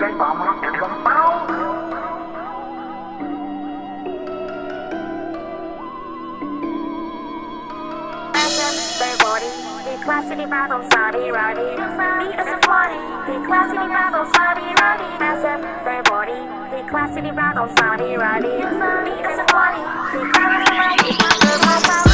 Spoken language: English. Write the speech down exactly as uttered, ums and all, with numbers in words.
vamos en los paus. Classy battle, sorry, roddy. Beat us a party. The classy battle, sorry, roddy. Massive, their body. The classy battle, sorry, roddy. Beat us a party. The classy battle, sorry, roddy.